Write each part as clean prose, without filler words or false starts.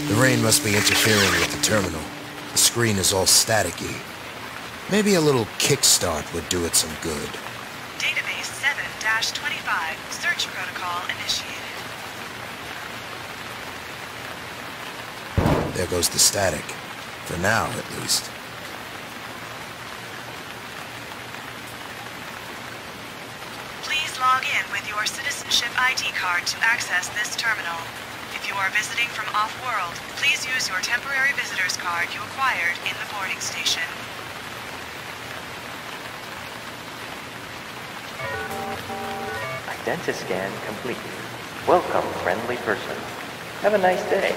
The rain must be interfering with the terminal. The screen is all staticky. Maybe a little kickstart would do it some good. Database 7-25, search protocol initiated. There goes the static. For now, at least. Please log in with your citizenship ID card to access this terminal. If you are visiting from off-world, please use your temporary visitor's card you acquired in the boarding station. Identity scan complete. Welcome, friendly person. Have a nice day.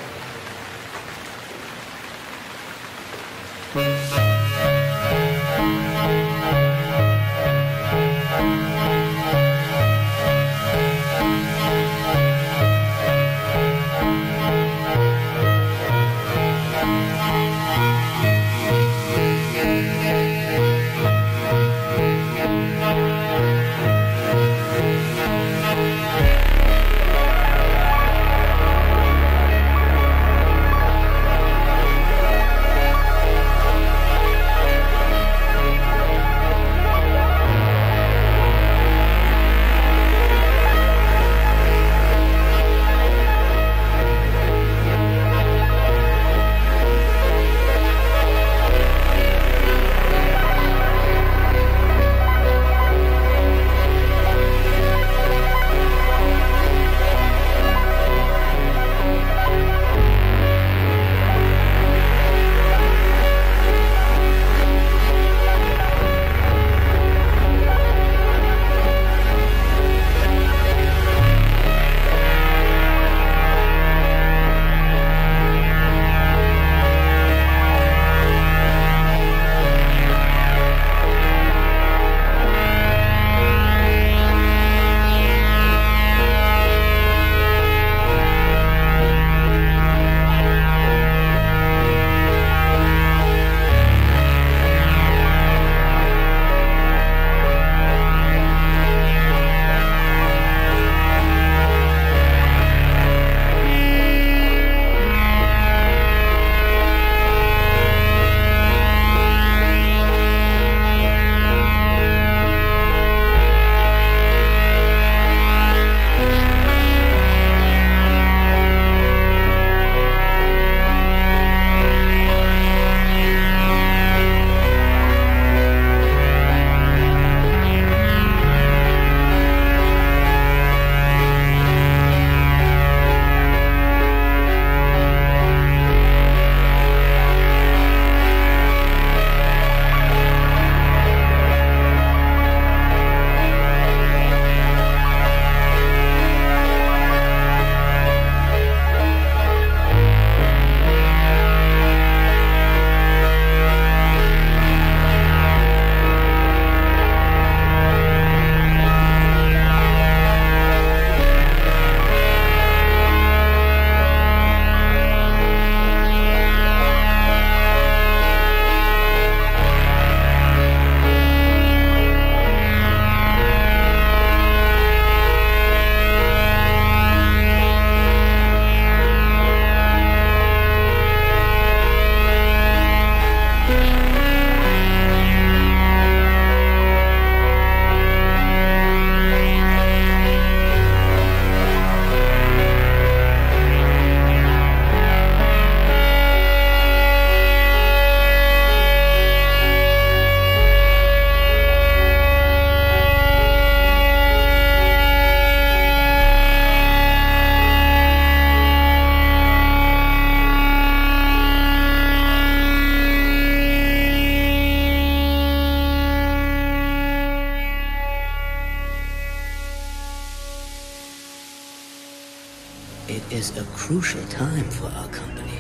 It is a crucial time for our company.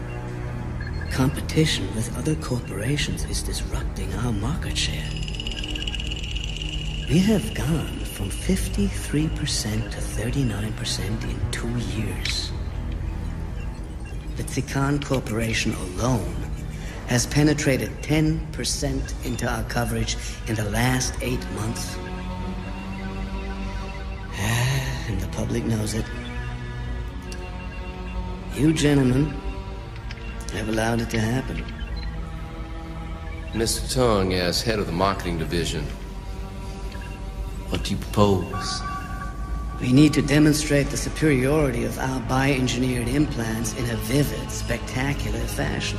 Competition with other corporations is disrupting our market share. We have gone from 53% to 39% in 2 years. The Tsikan Corporation alone has penetrated 10% into our coverage in the last 8 months. And the public knows it. You gentlemen have allowed it to happen. Mr. Tong, as head of the marketing division, what do you propose? We need to demonstrate the superiority of our bioengineered implants in a vivid, spectacular fashion.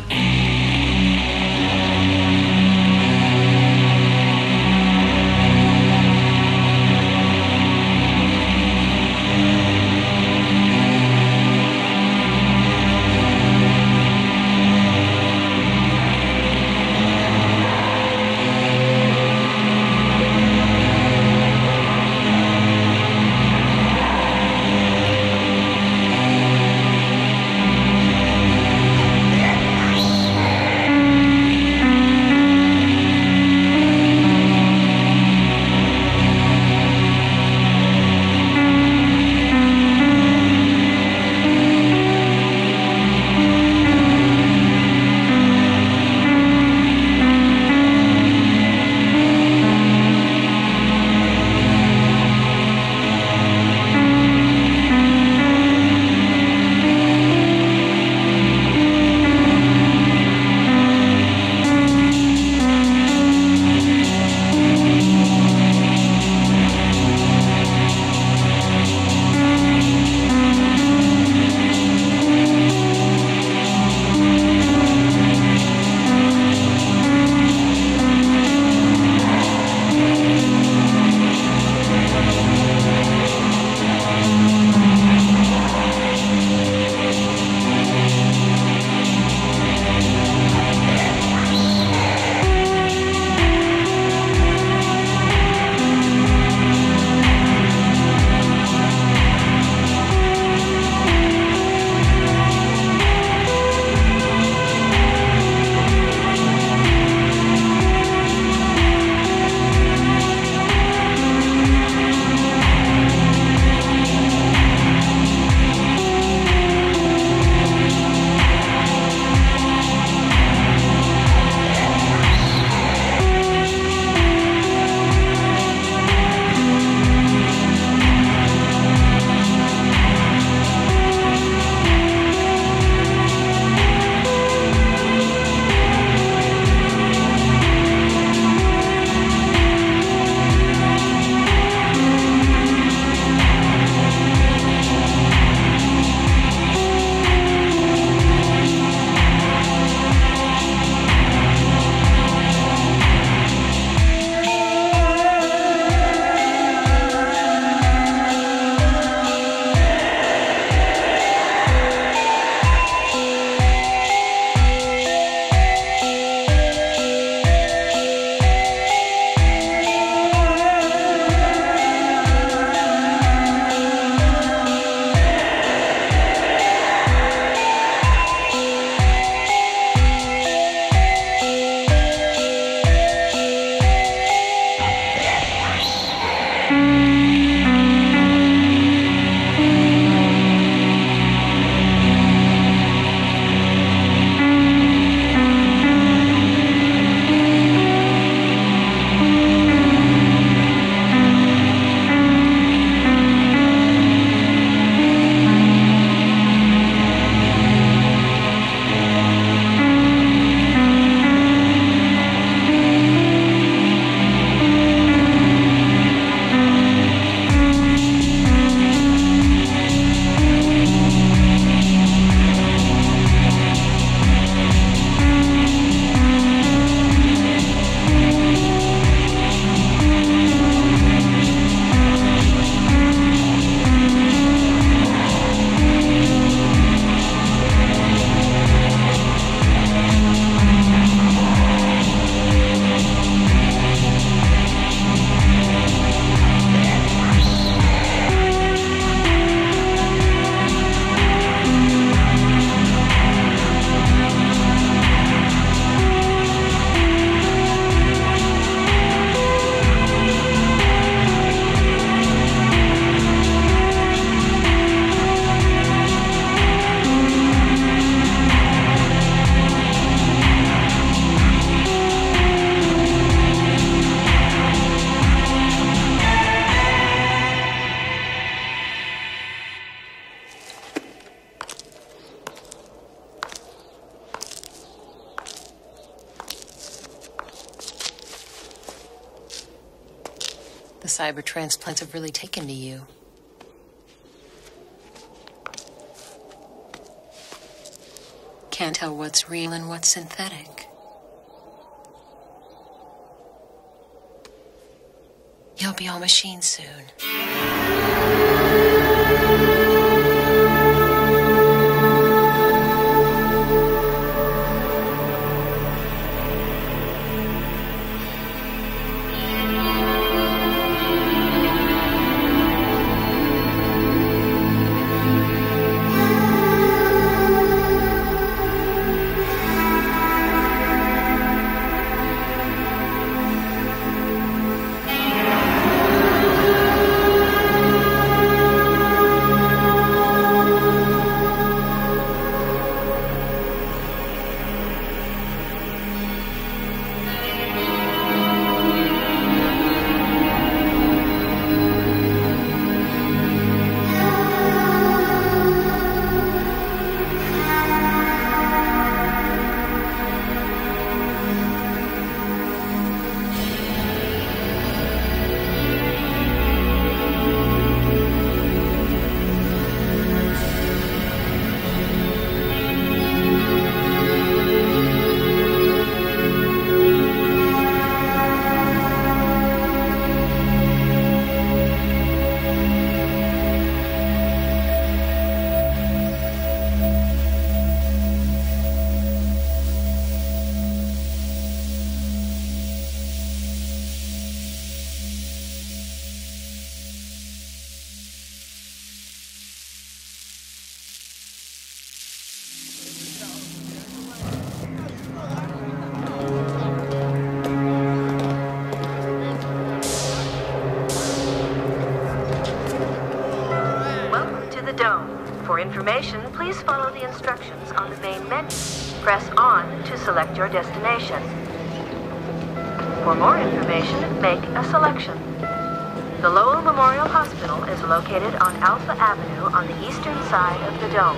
cyber transplants have really taken to you. Can't tell what's real and what's synthetic. You'll be all machine soon. Information, please follow the instructions on the main menu. Press on to select your destination. For more information, make a selection. The Lowell Memorial Hospital is located on Alpha Avenue on the eastern side of the dome.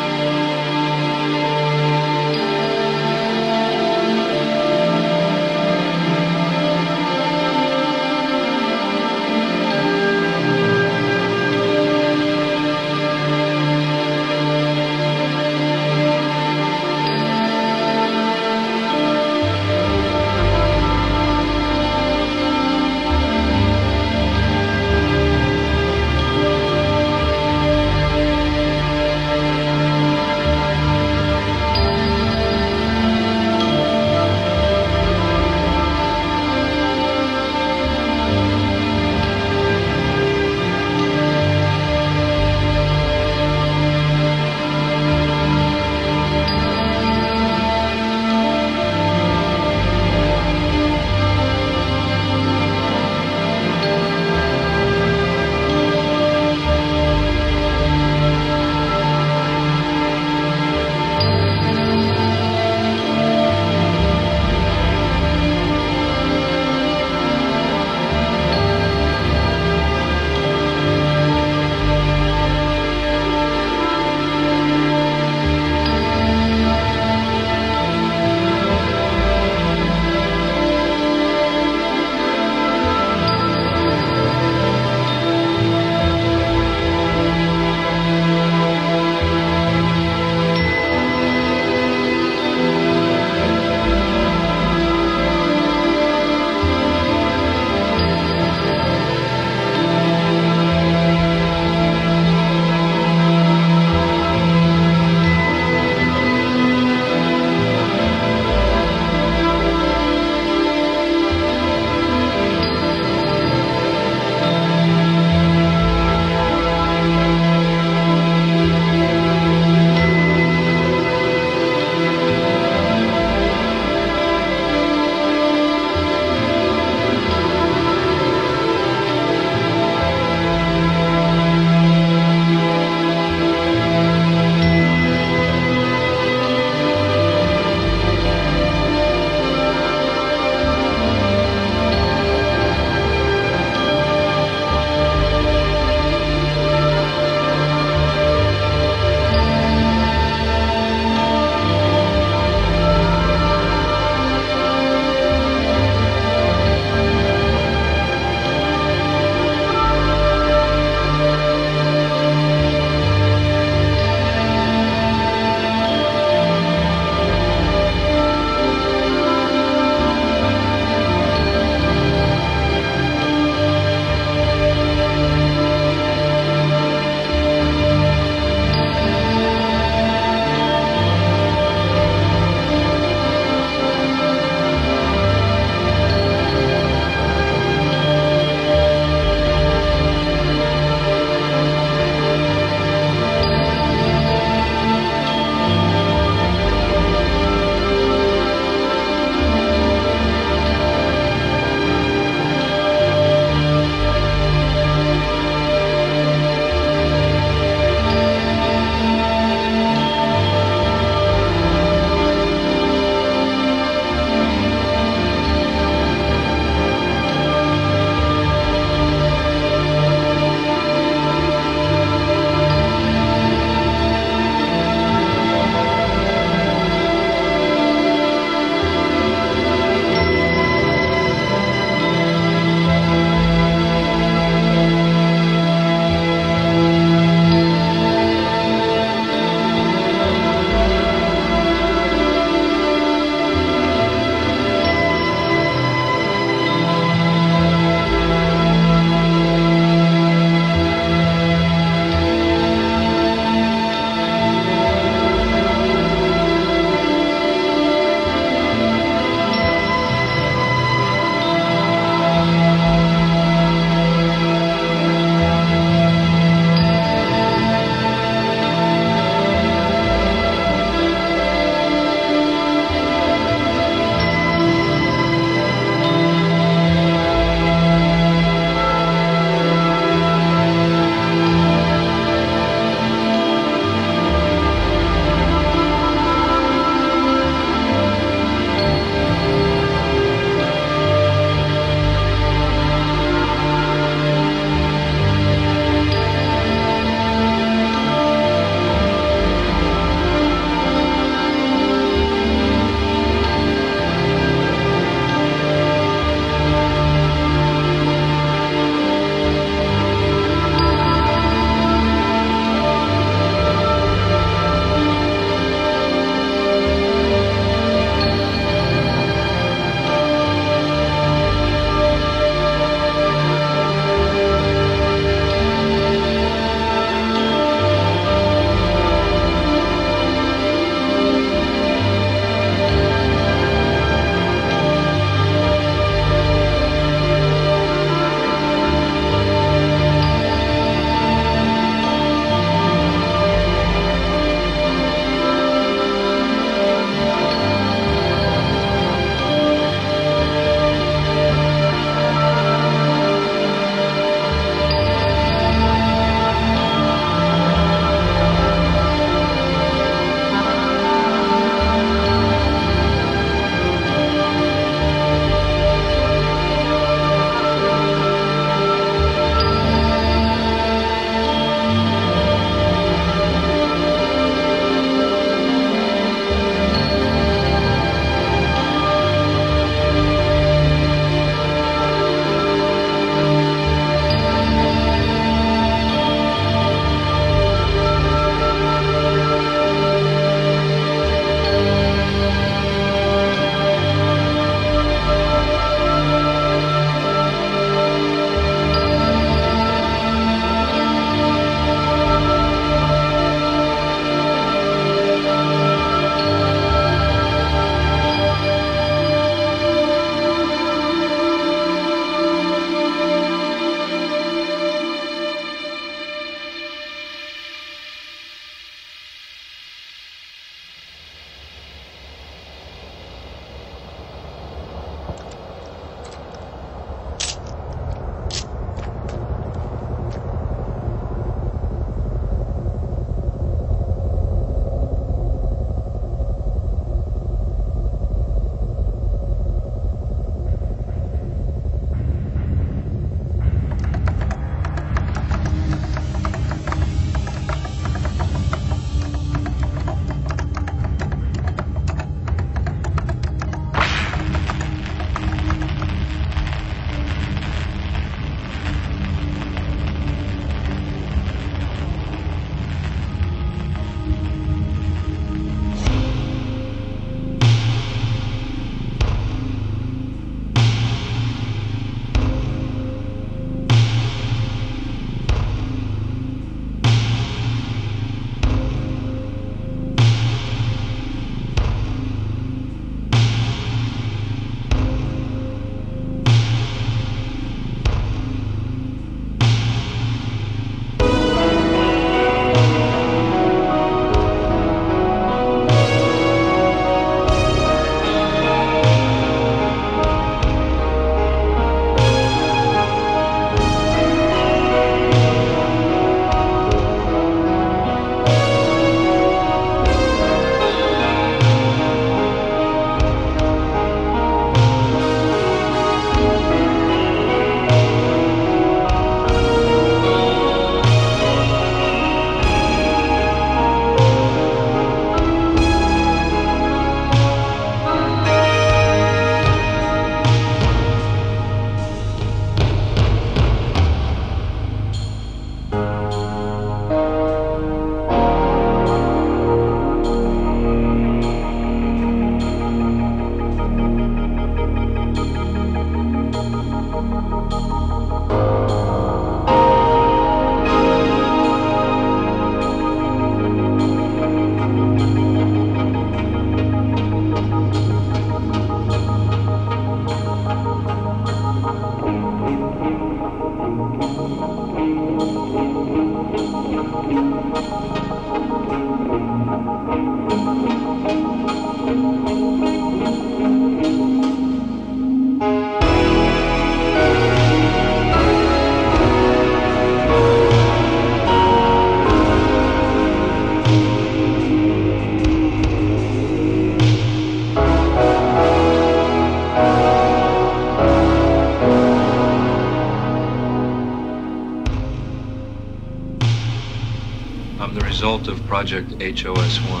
result of Project HOS-1.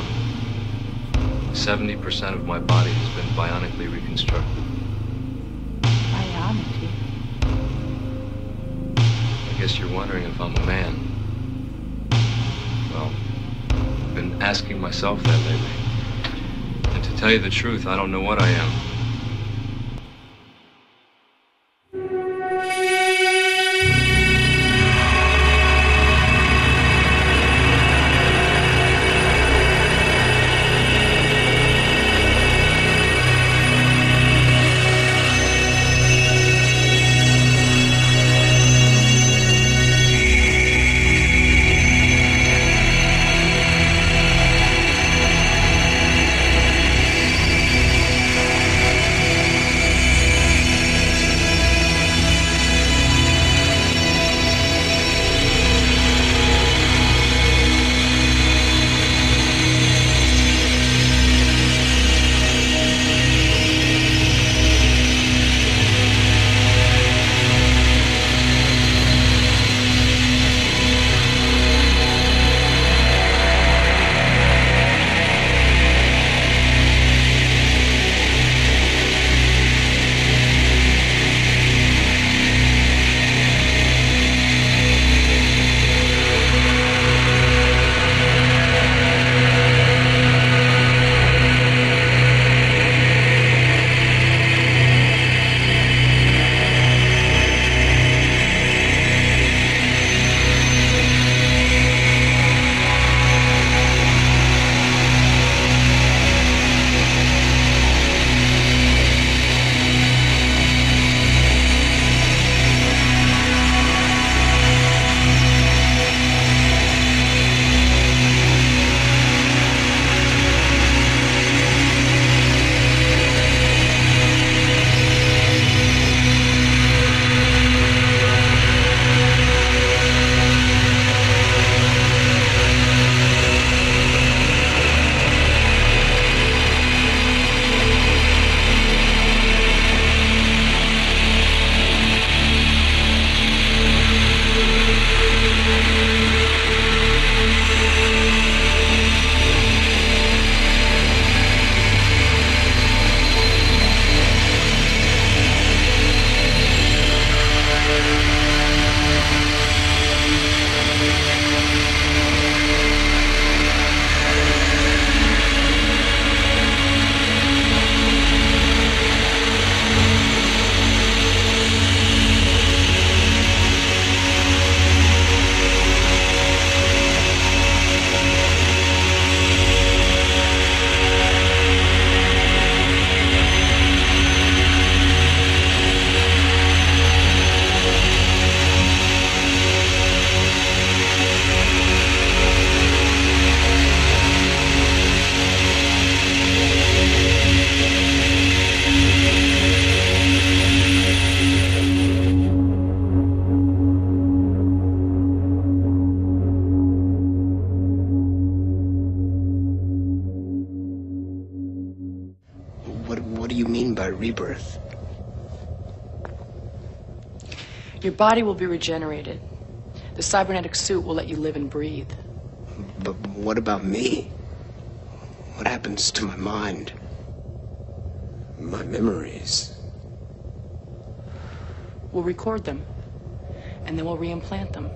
70% of my body has been bionically reconstructed. Bionically? I guess you're wondering if I'm a man. Well, I've been asking myself that lately. And to tell you the truth, I don't know what I am. What do you mean by rebirth? Your body will be regenerated. The cybernetic suit will let you live and breathe. But what about me? What happens to my mind? My memories? We'll record them, and then we'll reimplant them.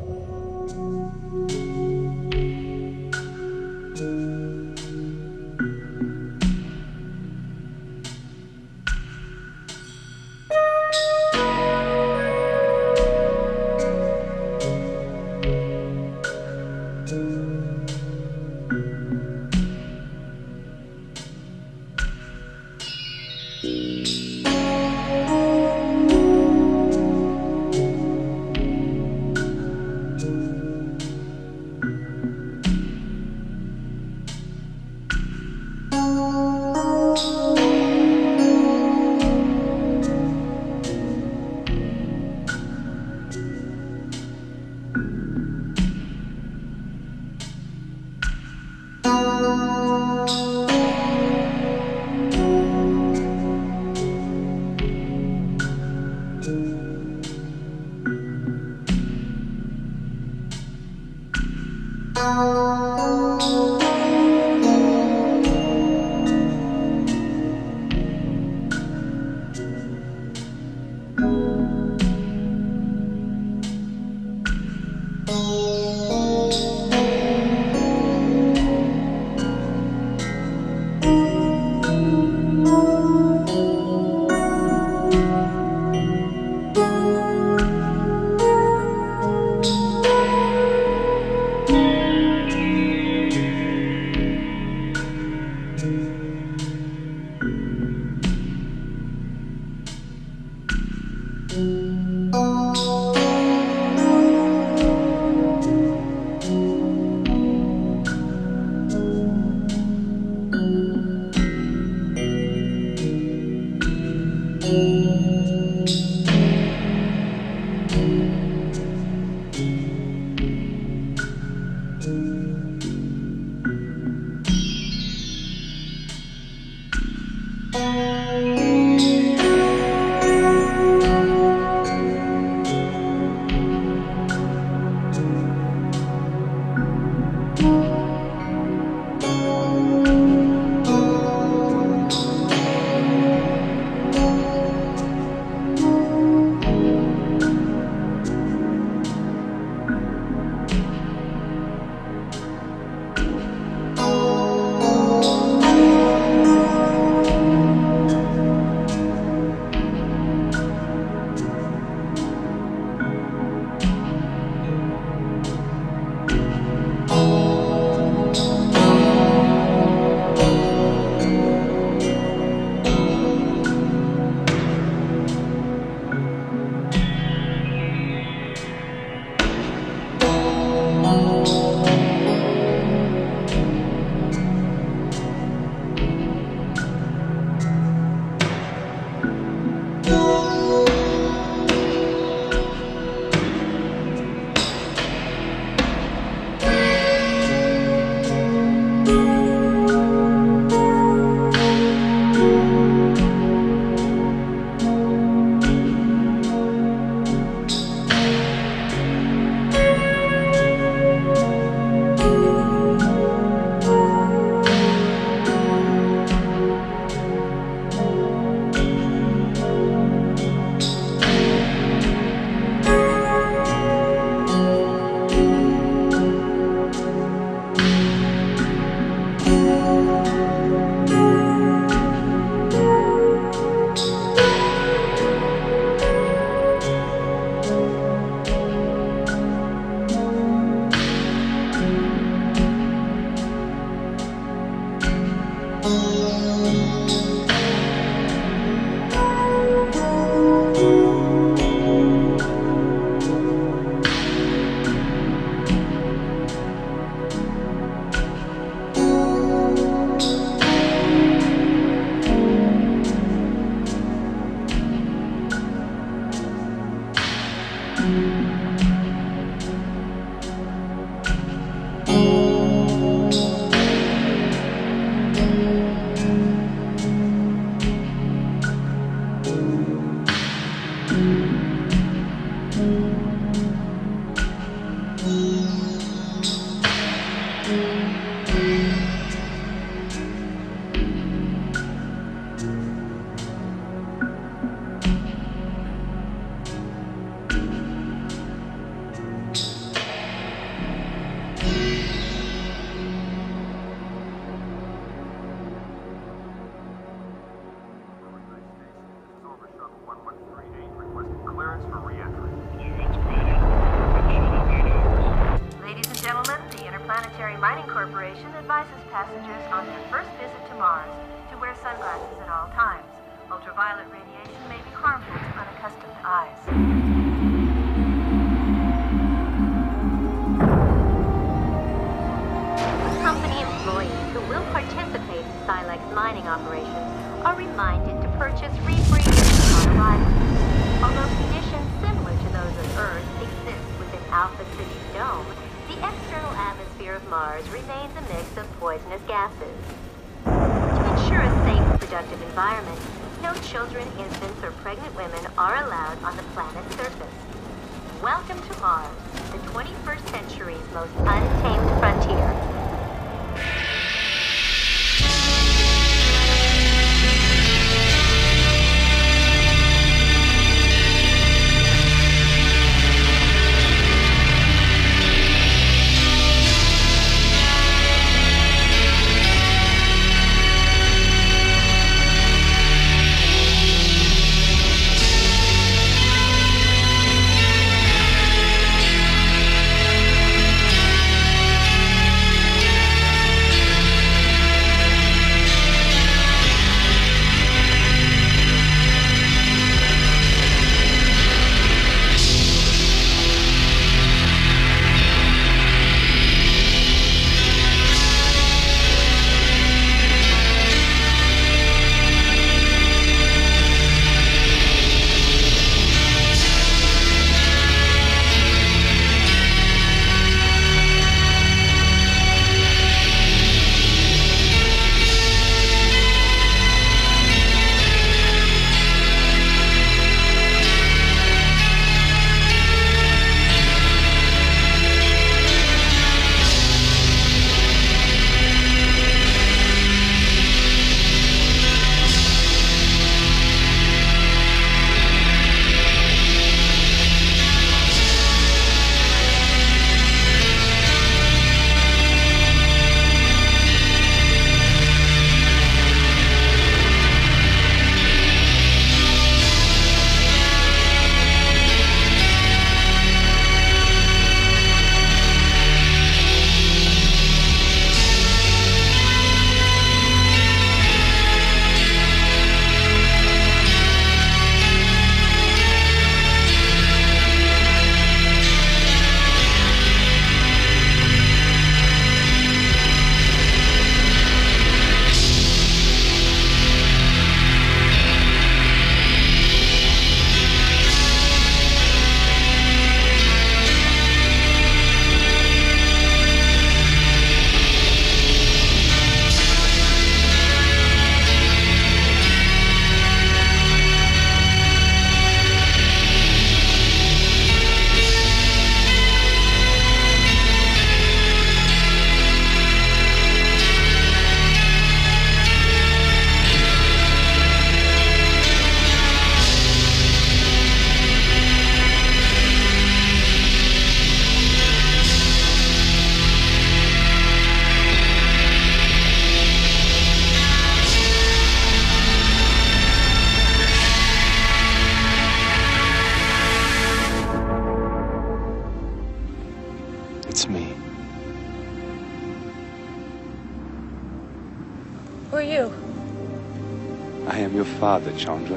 your father, Chandra?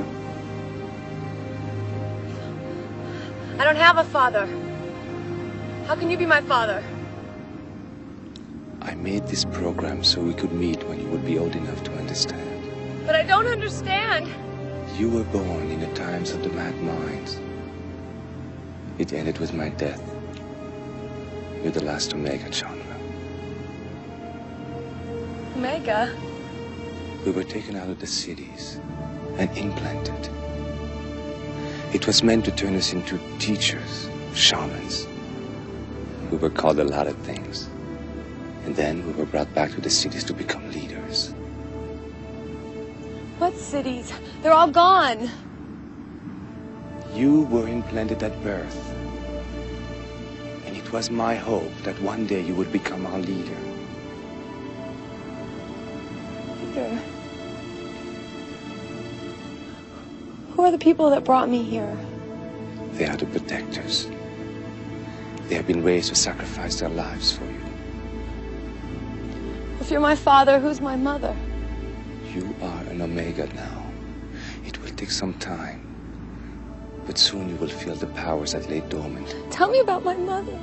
I don't have a father. How can you be my father? I made this program so we could meet when you would be old enough to understand. But I don't understand. You were born in the times of the mad minds. It ended with my death. You're the last Omega, Chandra. Omega? We were taken out of the cities and implanted. It was meant to turn us into teachers, shamans. We were called a lot of things. And then we were brought back to the cities to become leaders. What cities? They're all gone. You were implanted at birth. And it was my hope that one day you would become our leader. Leader? Who are the people that brought me here? They are the protectors. They have been raised to sacrifice their lives for you. If you're my father, who's my mother? You are an Omega now. It will take some time. But soon you will feel the powers that lay dormant. Tell me about my mother.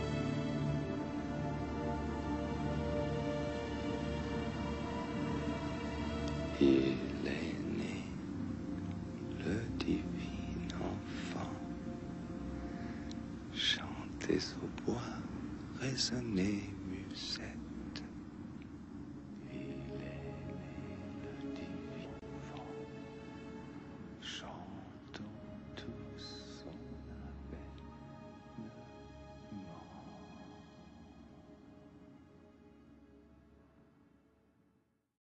Il est né, le divin enfant. Chantez au bois, résonnez musette.